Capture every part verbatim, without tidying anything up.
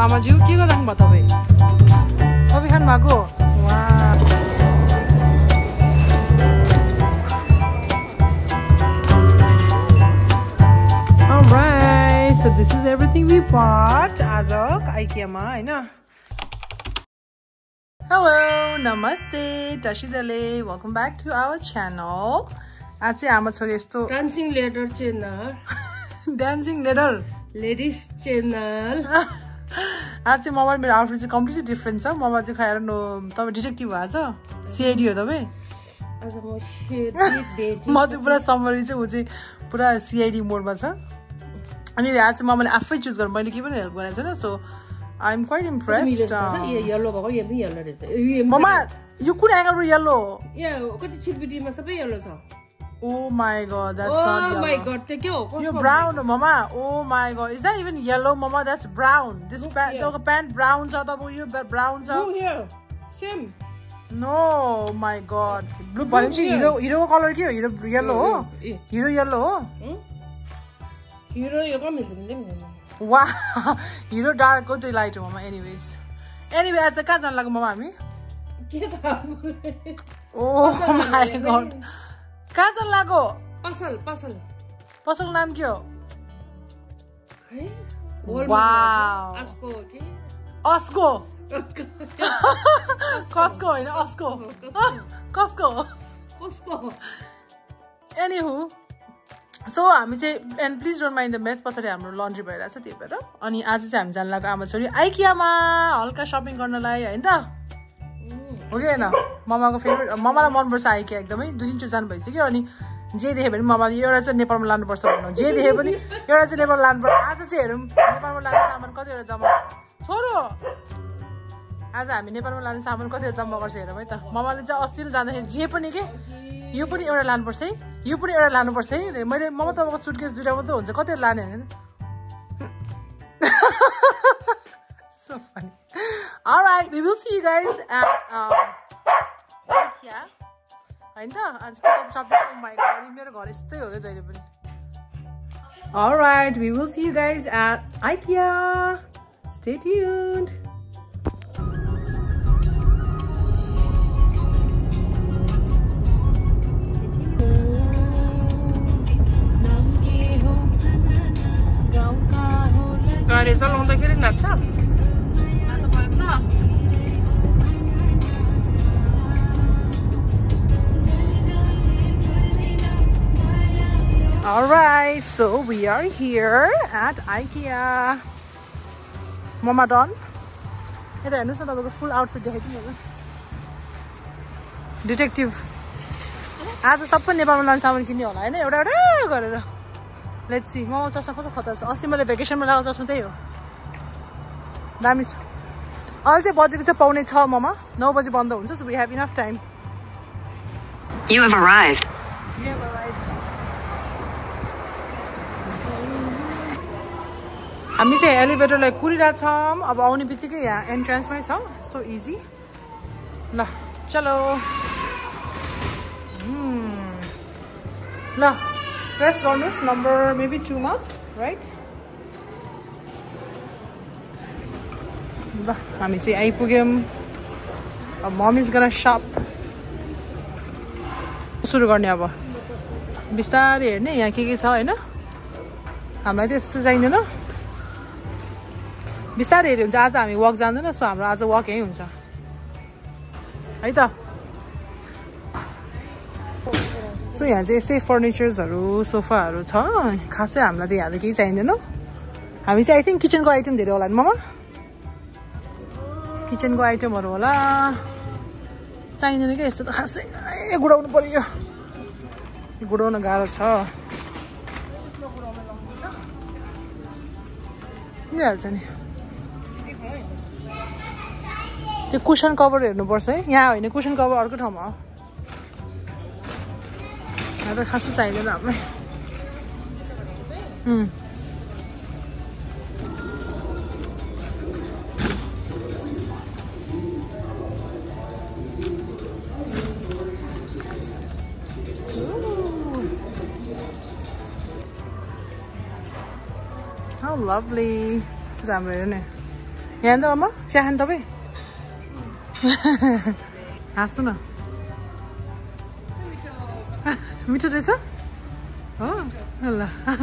मामाज्यू के गर्दा भयो तपाईँ कफी खानु भएको Alright, so this is everything we bought as of IKEA ma, hai na? Hello, namaste, Tashidale. Welcome back to our channel. Aaj chai hama chhori yesto dancing ladder channel. Dancing ladder. Ladies channel. Aaj chai mama मेरो outfit चाहिँ completely different छ. ममा चाहिँ खाएर no तपाईं detective भएछ C I D हो तपाईं आज म शेर्दी डेटी म चाहिँ पुरा समरी चाहिँ उ चाहिँ पुरा C I D मोडमा छ अनि आज चाहिँ ममाले आफै चुज गर्न मैले के पनि हेल्प गरेको छैन so I am quite impressed यो येलो भएको यो पनि येलो रहेछ ममा यो कुन एंगलबाट येलो या कति छिटबिटीमा सबै येलो छ Oh my god, that's oh not yellow. Oh my god, त्यो के हो You're brown, mama. Oh my god, is that even yellow, mama? That's brown. This pant, the pant brown, so the you brown, so. Oh here, same. No, my god. Blue, but hero, hero color kya? Hero yellow. Hero yellow. Hero yellow means wow. Hero dark, go to light, mama. Anyways, anyway, आज कहाँ जान लाग्यो ममा हामी? के थाहा? Oh my god. कहाँ जान लाग्यो? पसल पसल पसल नाम के हो? खै वाउ अस्को के अस्को कस्को हैन अस्को कस्को कस्को एनीहु सो हामी चाहिँ and please don't mind the mess पछाडि हाम्रो लन्ड्री भइरहेछ त्यही भएर अनि आज चाहिँ हामी जान लाग्यो आमा छोरी आइकियामा हल्का शपिङ गर्नलाई हैन त हो कि हैन ममाको फेभरेट ममालाई मनपर्छ आइकिया एकदमै दुई दिन जानु भइसक्यो अनि जे देखे पनि ममाले एउटा चाहिँ नेपालमा लानुपर्छ भन्नु जे देखे पनि एउटा चाहिँ नेपाल लानुपर्छ आज चाहिँ हेरौँ नेपालमा लाने सामान कतिवटा जम्मा छोरो आज हामी नेपालमा लाने सामान कतिवटा जम्मा गर्छ हेरौँ है त ममाले चाहिँ अस्ति नै जाँदाखेरि जे पनि के यो पनि एउटा लानुपर्छ है यो पनि एउटा लानुपर्छ है मैले ममा तपाईँको सुटकेस दुईटा मात्रै हुन्छ कतिवटा लाने होइन So funny. All right, we will see you guys at um yeah. I know. As we go shopping, oh my god, मेरो घर यस्तै हो रे जहिले पनि. All right, we will see you guys at IKEA. Stay tuned. गाडी चलाउँदाखेरि नाच्छ Alright, so we are here at IKEA. Mama done? Hey, there, here's the full outfit. Detective. As a support, never learn someone can you line. Let's see. Mama just a photo. Ostimate vacation. Just that means all the budget is a pony tall, Mama. Nobody bundle, so we have enough time. You have arrived. You have arrived. हामी चाहिँ एलिभेटरलाई कुरिरहेको छौँ अब आउने बित्तिकै यहाँ एन्ट्रान्समै छ so easy ल चलो ल प्रेस गर्नुहोस् नम्बर मेबी टू मा राइट ल हामी चाहिँ आइपुग्यौँ अब मम इज गना शप सुरु गर्ने अब बिस्तारै हेर्ने यहाँ के के छ होइन हामीलाई त्यस्तो चाहिँदैन बिस्तारै हेऱ्यो हुन्छ आज हामी वक जाँदैन सो हाम्रो आज वक यहीँ हुन्छ है त सो यहाँ चाहिँ यस्तै फर्निचर्सहरू सोफाहरू छ खासै हामीलाई त यहाँ त केही चाहिँदैन हामी चाहिँ आई थिङ्क किचनको आइटम धेरै होला नि ममा किचनको आइटमहरू होला चाहिँदैन क्या यस्तो त खासै ए गुडाउनु पर्यो गुडाउन गाह्रो छ मिलिहाल्छ नि त्यो कुसन कभर हेर्नुपर्छ है यहाँ होइन कुसन कभर अर्को ठाउँमा हो यहाँ त खासै चाहिँदैन हामीलाई How lovely. So राम्रो हेर्ने यहाँ त आमा चिया खानु तपाईँ हाँस्नु न मिठो रहेछ हो ल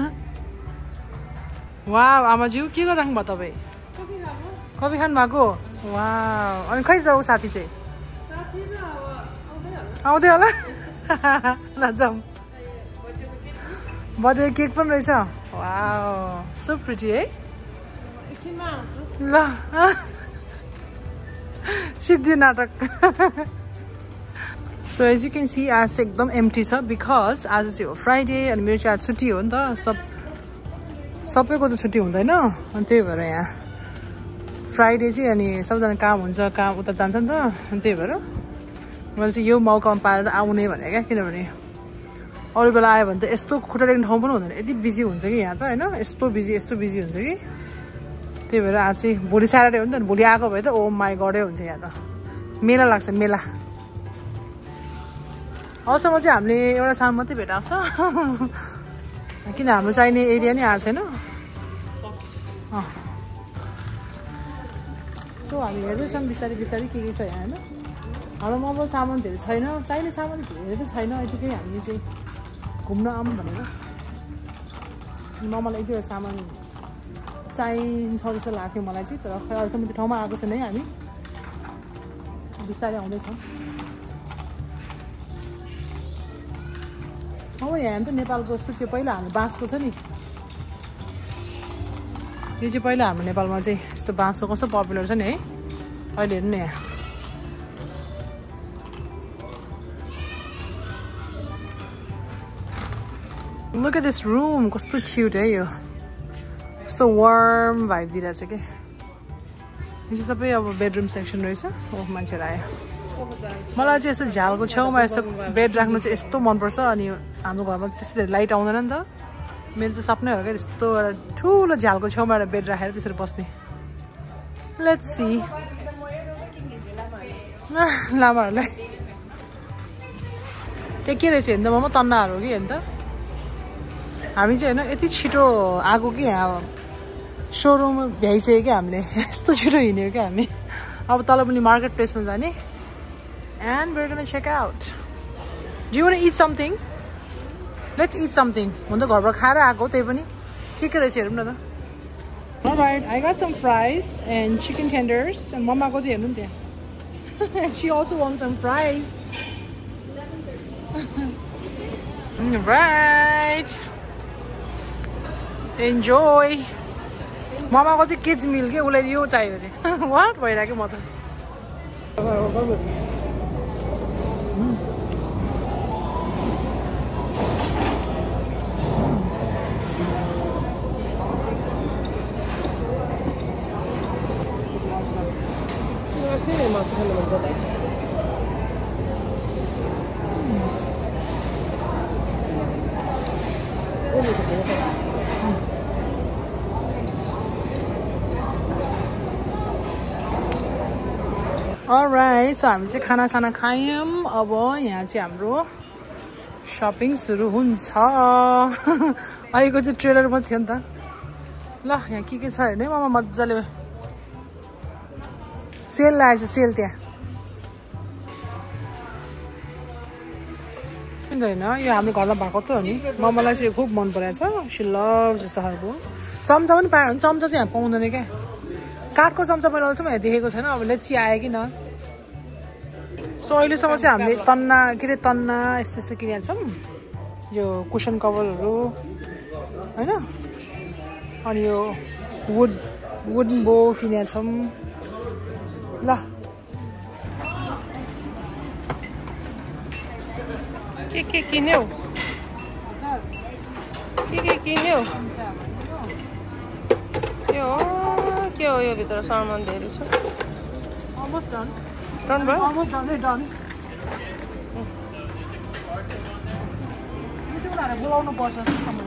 वाउ आमाज्यू के गरिराख्नु भयो तपाईँ कफी खानु भएको वाउ अनि खै जाऊ साथी चाहिँ आउँदै होला ल जाउँ बर्थडे केक पनि रहेछ वाउ सो प्रिटी है ल सिद्धि नाटक so as you can see आज चाहिँ एकदम एम्टी छ बिकज आज चाहिँ हो फ्राइडे अनि मेरो चाहिँ आज छुट्टी हो नि त सब सबैको त छुट्टी हुँदैन अनि त्यही भएर यहाँ फ्राइडे चाहिँ अनि सबजना काम हुन्छ काम उता जान्छ नि त अनि त्यही भएर मैले चाहिँ यो मौकामा पाएर आउने भने क्या किनभने अरू बेला आयो भने त यस्तो खुट्टा टेक्ने ठाउँ पनि हुँदैन यति बिजी हुन्छ कि यहाँ त होइन यस्तो बिजी यस्तो बिजी हुन्छ कि त्यही भएर आज चाहिँ भोलि स्याटरडे हो नि त भोलि आएको भए त ओ माई गडै हुन्थ्यो यहाँ त मेला लाग्छ मेला अहिलेसम्म चाहिँ हामीले एउटा सामान मात्रै भेटाएको छ किन हाम्रो चाहिने एरिया नै आएको छैन सो हामी हेर्दैछौँ बिस्तारै बिस्तारै के के छ यहाँ होइन हाम्रोमा अब सामान धेरै छैन चाहिने सामान धेरै त छैन यतिकै हामीले चाहिँ घुम्न आऊँ भनेर ममालाई एक दुईवटा सामान चाहिन्छ जस्तो लाग्थ्यो मलाई चाहिँ तर खै अहिलेसम्म त्यो ठाउँमा आएको छैन है हामी बिस्तारै आउँदैछौँ अब यहाँ त नेपालको जस्तो त्यो पहिला हाम्रो बाँसको छ नि त्यो चाहिँ पहिला हाम्रो नेपालमा चाहिँ यस्तो बाँसको कस्तो पपुलर छ नि है अहिले हेर्नु न यहाँ Look at this room कस्तो क्युट है यो कस्तो वार्म भाइब दिइरहेछ कि यो चाहिँ सबै अब बेडरुम सेक्सन रहेछ ओ मान्छेहरू आयो मलाई चाहिँ यस्तो झ्यालको छेउमा यस्तो बेड राख्नु चाहिँ यस्तो मनपर्छ अनि हाम्रो घरमा त्यस्तो धेरै लाइट आउँदैन नि त मेरो चाहिँ सपनै हो क्या त्यस्तो एउटा ठुलो झ्यालको छेउमा एउटा बेड राखेर त्यसरी बस्ने लेट्स सी लामाहरूलाई त्यो के रहेछ हेर्नु त ममा तन्नाहरू हो कि हेर्नु त हामी चाहिँ होइन यति छिटो आएको कि यहाँ सोरुम भ्याइसक्यो क्या हामीले यस्तो छिटो हिँड्यो क्या हामी अब तल पनि मार्केट प्लेसमा जाने and we're gonna check out. Do you want to eat something? Let's eat something. हुन त घरबाट खाएर आएको त्यही पनि के के रहेछ हेरौँ न त Alright, I got some fries and chicken tenders and मम्माको चाहिँ हेर्नु नि त्यहाँ She also wants some fries. Right. Enjoy. मम्माको चाहिँ किड्स मिल के उसलाई यो चाहियो अरे वाट भइरहेको म त Alright, so हामी चाहिँ खाना साना खायौँ अब यहाँ चाहिँ हाम्रो शपिङ सुरु हुन्छ अहिलेको चाहिँ ट्रेलर मात्रै थियो नि त ल यहाँ के के छ हेर्ने ममा मजाले सेल लागेछ सेल त्यहाँ होइन यो हाम्रो घरमा भएको त हो नि ममालाई चाहिँ खुब मन परेको छ सी लभ्स जस्तो खालको चम्चा पनि पायो भने चम्चा चाहिँ यहाँ पाउँदैन क्या काठको चम्चा मैले अहिलेसम्म यहाँ देखेको छैन अब लेची आयो कि न सो अहिलेसम्म चाहिँ हामीले तन्ना के अरे तन्ना यस्तो यस्तो किनेको छौँ यो कुसन कभरहरू होइन अनि यो वुड वुडन बोल किनेको छौँ ल के के किन्यौ के के किन्यौ यो के हो यो भित्र सामान धेरै छ almost done डन भयो almost done done यो चाहिँ उनीहरूले बोलाउनु पर्छ सामान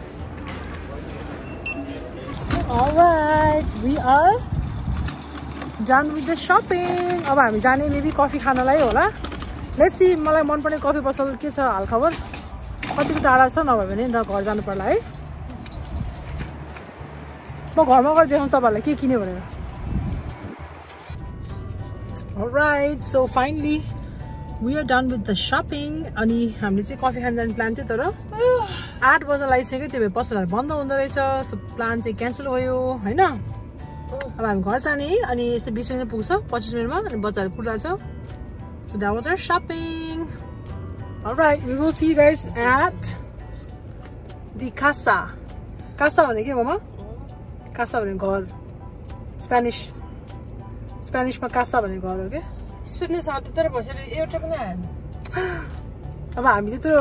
Alright, we are done with the shopping अब हामी जाने मेबी कफी खानलाई होला लेट्स सी मलाई मनपर्ने कफी पसल के छ हालखबर कतिको टाढा छ नभए भने र घर जानु पर्ला है म घरमा गएर देखाउँछु तपाईँहरूलाई के किन्यो भनेर alright so finally we are done with the shopping अनि हामीले चाहिँ कफी खान जाने प्लान थियो तर आठ बजा लागिसक्यो त्यो भए पसलहरू बन्द हुँदो रहेछ सो प्लान चाहिँ क्यान्सल भयो होइन अब हामी घर जाने अनि यस्तै बिस मिनट पुग्छ पच्चिस मिनटमा अनि बच्चाहरू कुदिरहेको छ so that was our shopping alright we will see you guys at the Casa Casa भने के ममा कासा भने घर स्पेनिस स्पेनिसमा कासा भने घर हो क्या स्पेनिस आउँथ्यो तर बसेर एउटा पनि आएन अब हामी त्यत्रो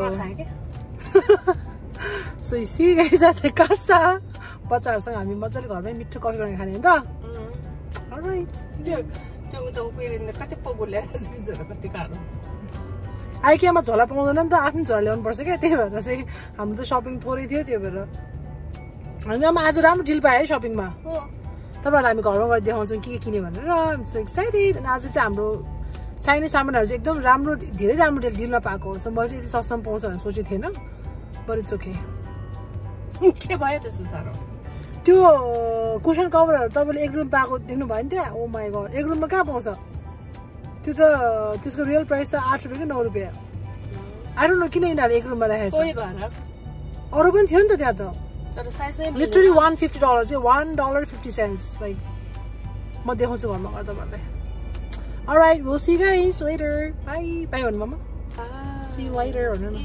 so see guys at the Casa बच्चाहरूसँग हामी मजाले घरमै मिठो कफी बनाएर खाने होइन त अलराइट त्यो त्यो उता उक्लिएर कति पगु ल्याएर चिजहरू कति गाह्रो आइकियामा झोला पाउँदैन नि त आफ्नो झोला ल्याउनु पर्छ क्या त्यही भएर चाहिँ हाम्रो त सपिङ थोरै थियो त्यो भएर होइन अब आज राम्रो डिल पायो है सपिङमा तपाईँहरूलाई हामी घरमा गएर देखाउँछौँ के के किन्यो भनेर सो एक्साइटेड अनि आज चाहिँ हाम्रो चाहिने सामानहरू चाहिँ एकदम राम्रो धेरै राम्रो डिलमा पाएको हो सो मैले चाहिँ यति सस्तोमा पाउँछ भनेर सोचेको थिएन बट इट्स ओके के भयो त्यस्तो साह्रो त्यो कुसन कभरहरू तपाईँले एक रुम पाएको देख्नु भयो नि त्यहाँ ओ माई गड एक रुममा कहाँ पाउँछ त्यो त त्यसको रियल प्राइस त आठ रुपियाँ कि नौ रुपियाँ आई डोन्ट नो किन यिनीहरू एक रुममा राखेको छ अरू पनि थियो नि त त्यहाँ त लिटरली वान फिफ्टी डलर चाहिँ one dollar fifty cents like म देखाउँछु घरमा गएर तपाईँहरूलाई alright will see you guys later bye bye भन्नु ममा सी यु लेटर भन्नु न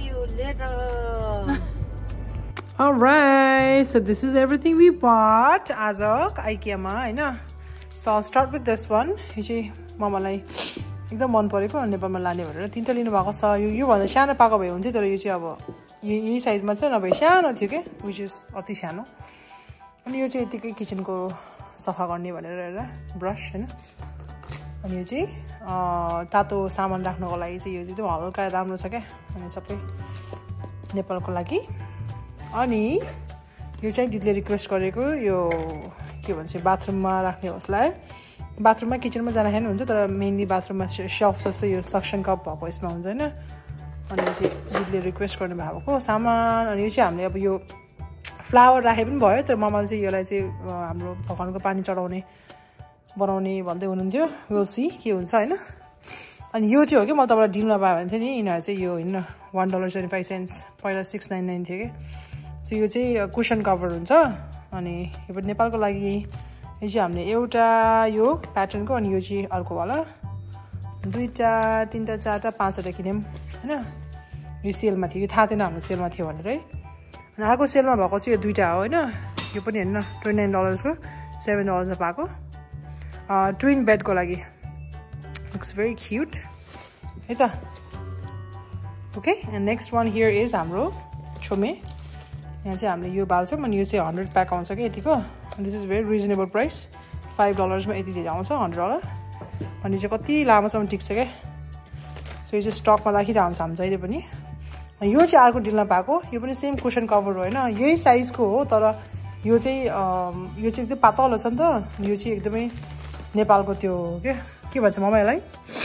Alright, so this is everything we bought as a IKEA-मा हैन so I'll start with this one यो चाहिँ ममालाई एकदम मन परेको नेपालमा लाने भनेर तीनटा लिनु भएको छ यो यो भन्दा सानो पाएको भए हुन्थ्यो तर यो चाहिँ अब यही साइजमा चाहिँ नभए सानो थियो के which is अति सानो अनि यो चाहिँ यतिकै किचनको सफा गर्ने भनेर एउटा ब्रश हैन अनि यो चाहिँ तातो सामान राख्नको लागि चाहिँ यो चाहिँ हल्का राम्रो छ क्या अनि सबै नेपालको लागि अनि यो चाहिँ दिदीले रिक्वेस्ट गरेको यो के भन्छ बाथरुममा राख्ने होस्लाई बाथरुममा किचनमा जाँदाखेरि हुन्छ तर मेनली बाथरुममा सेल्फ जस्तो यो सक्सन कप भएको यसमा हुन्छ होइन अनि यो चाहिँ दिदीले रिक्वेस्ट गर्नु भएको सामान अनि यो चाहिँ हामीले अब यो फ्लावर राखे पनि भयो तर ममाले चाहिँ यसलाई चाहिँ हाम्रो भगवानको पानी चढाउने बनाउने भन्दै हुनुहुन्थ्यो विल सी के हुन्छ होइन अनि यो चाहिँ हो कि मैले तपाईँलाई डिलमा पायो भने थियो नि यिनीहरू चाहिँ यो होइन one dollar twenty five cents पहिला सिक्स नाइन नाइन थियो कि सो यो चाहिँ कुसन कभर हुन्छ अनि यो पनि नेपालको लागि यो चाहिँ हामीले एउटा यो प्याटर्नको अनि यो चाहिँ अर्को वाला दुईवटा तिनवटा चारवटा पाँचवटा किन्यौँ होइन यो सेलमा थियो यो थाहा थिएन हाम्रो सेलमा थियो भनेर है अनि अर्को सेलमा भएको चाहिँ यो दुईवटा हो होइन यो पनि हेर्नु ट्वेन्टी नाइन डलर्सको सेभेन डलर्समा पाएको ट्विन बेडको लागि लुक्स भेरी क्युट है त okay and next one here is हाम्रो छोमे यहाँ चाहिँ हामीले यो बाल्छौँ अनि यो चाहिँ हन्ड्रेड प्याक आउँछ कि यतिको this is very reasonable price five डलर्समा यति धेरै आउँछ हन्ड्रेड डलर अनि चाहिँ कति लामोसम्म टिक्छ क्या सो यो चाहिँ स्टकमा राखिरहन्छ हामी जहिले पनि यो चाहिँ अर्को डिलमा पाएको यो पनि सेम कुसन कभर हो होइन यही साइजको हो तर यो चाहिँ यो चाहिँ एकदम पातलो छ नि त यो चाहिँ एकदमै नेपालको त्यो के के भन्छ ममा यसलाई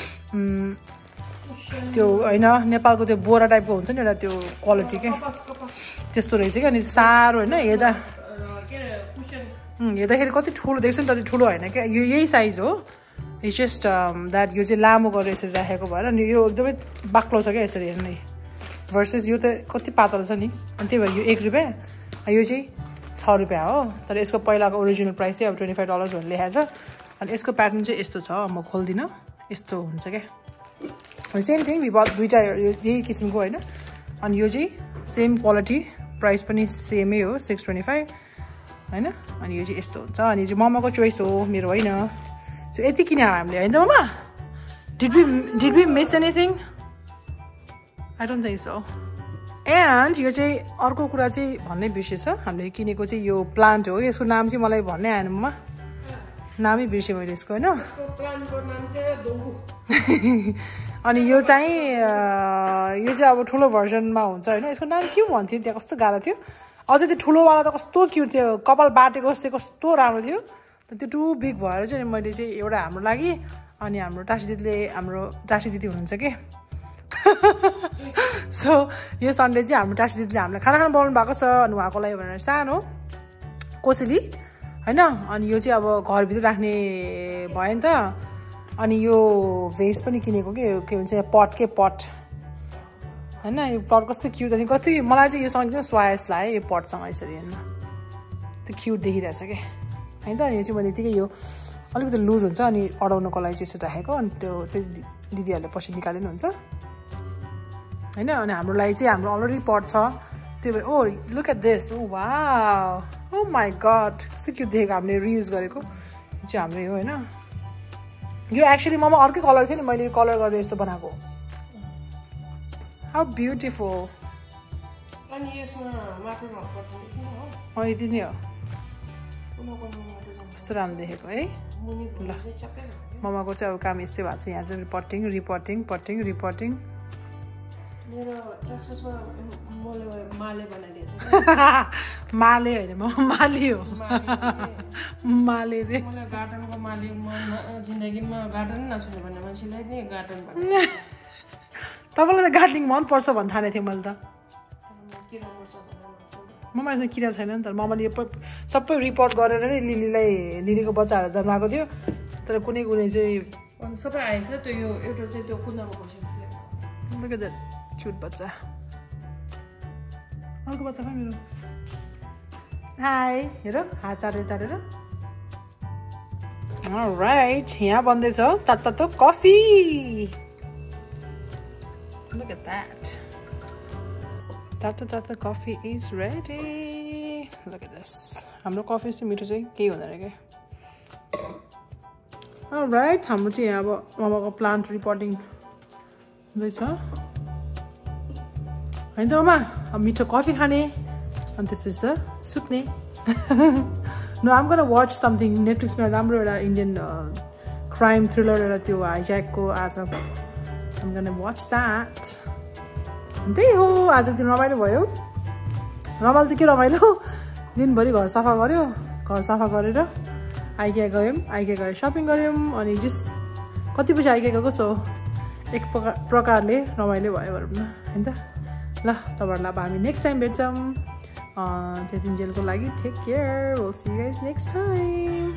त्यो होइन नेपालको त्यो बोरा टाइपको हुन्छ नि एउटा त्यो क्वालिटी के त्यस्तो रहेछ क्या अनि साह्रो होइन हेर्दा हेर्दाखेरि कति ठुलो देख्छ नि त ठुलो होइन क्या यो यही साइज हो इट्स जस्ट द्याट यो चाहिँ लामो गरेर यसरी राखेको भएर अनि यो एकदमै बाक्लो छ क्या यसरी हेर्ने भर्सेस यो त कति पातलो छ नि अनि त्यही भएर यो एक रुपियाँ यो चाहिँ छ रुपियाँ हो तर यसको पहिलाको ओरिजिनल प्राइस चाहिँ अब ट्वेन्टी फाइभ डलर्स भनेर लेखाएको छ अनि यसको प्याटर्न चाहिँ यस्तो छ म खोल्दिनँ यस्तो हुन्छ क्या अनि सेम थिङ विभ दुईवटा यही किसिमको होइन अनि यो चाहिँ सेम क्वालिटी प्राइस पनि सेमै हो सिक्स ट्वेन्टी फाइभ होइन अनि यो चाहिँ यस्तो हुन्छ अनि चाहिँ ममाको चोइस हो मेरो होइन सो यति किन्यो हामीले होइन ममा did we did we miss anything I don't think so and यो चाहिँ अर्को कुरा चाहिँ भन्नै बिर्सेछ हामीले किनेको चाहिँ यो प्लान्ट हो यसको नाम चाहिँ मलाई भन्नै आएन ममा नामै बिर्सेँ मैले यसको होइन अनि यो चाहिँ यो चाहिँ अब ठुलो भर्जनमा हुन्छ होइन यसको नाम के भन्थ्यो त्यहाँ कस्तो गाह्रो थियो अझै त्यो ठुलोवाला त कस्तो क्युट थियो कपाल बाटेको जस्तै कस्तो राम्रो थियो त्यो टु बिग भएर चाहिँ मैले चाहिँ एउटा हाम्रो लागि अनि हाम्रो टासी दिदीले हाम्रो टासी दिदी हुनुहुन्छ कि सो यो सन्डे चाहिँ हाम्रो टासी दिदीले हामीलाई खाना खाना बनाउनु भएको छ अनि उहाँको लागि भनेर सानो कोसेली होइन अनि यो चाहिँ अब घरभित्र राख्ने भयो नि त अनि यो भेज पनि किनेको के के भन्छ पट के पट होइन यो पट कस्तो क्युट अनि कति मलाई चाहिँ यो सँगै स्वायस लाग्यो यो पटसँग यसरी हेर्नु त्यो क्युट देखिरहेछ क्या होइन त अनि यो चाहिँ मैले यतिकै यो अलिकति लुज हुन्छ अनि अडाउनको लागि चाहिँ यसो राखेको अनि त्यो चाहिँ दिदीहरूले पछि निकालिनुहुन्छ होइन अनि हाम्रो लागि चाहिँ हाम्रो अलरेडी पट छ त्यो भएर oh look at this oh wow oh my god कस्तो क्युट देखेको हामीले रियुज गरेको यो चाहिँ हाम्रै हो होइन यो एक्चुअली ममा अर्कै कलर थियो नि मैले यो कलर गरेर यस्तो बनाएको हाउ ब्युटिफुल अनि यसमा माटो नपर्छ अँ यति नै हो कस्तो राम्रो देखेको है ल ममाको चाहिँ अब काम यस्तै भएको छ यहाँ चाहिँ रिपोर्टिङ रिपोर्टिङ पटिङ रिपोर्टिङ मेरो ट्राक्ससमा माले बनाइदिएछ माले होइन म माली हो माले रे मलाई गार्डनको मालिक जिन्दगीमा गार्डन नछुने भन्ने मान्छेलाई नै गार्डन भन्ने तपाईँलाई त गार्डनिङ मनपर्छ भन्ने ठानेको थिएँ मैले त ममा यसमा किरा छैन नि त ममाले यो सबै रिपोर्ट गरेर नै लिलीलाई लिलीको बच्चाहरू जन्माएको थियो तर कुनै कुनै चाहिँ सबै आएछ त्यो यो एउटा चाहिँ त्यो कुनामा बसेको थियो क्युट बच्चा अर्को बच्चा खै मेरो हाई हेर हात चारेर चारेर राइट यहाँ बन्दैछ तातो तातो coffee Look at that. Tata tata coffee is ready. Look at this. हाम्रो कफी चाहिँ मिठो चाहिँ केही हुँदैन क्या राइट हाम्रो चाहिँ यहाँ अब ममाको प्लान्ट रिपोर्टिङ हुँदैछ होइन त ममा अब मिठो कफी खाने अनि त्यसपछि त सुत्ने no I'm gonna watch something नेटफ्लिक्समा राम्रो एउटा इन्डियन क्राइम थ्रिलर एउटा त्यो हाइज्याकको आज I'm gonna watch that. त्यही हो आजको दिन रमाइलो भयो रमाइलो त के रमाइलो दिनभरि घर सफा गऱ्यो घर सफा गरेर आइकिया गयौँ आइकिया गएर सपिङ गऱ्यौँ अनि जस कति बजी आइकिया गएको सो एक प्रकार प्रकारले रमाइलो भयो भनौँ न होइन त ल तपाईँहरूलाई अब हामी नेक्स्ट टाइम भेट्छौँ त्यति जेलको लागि take care will see you guys next time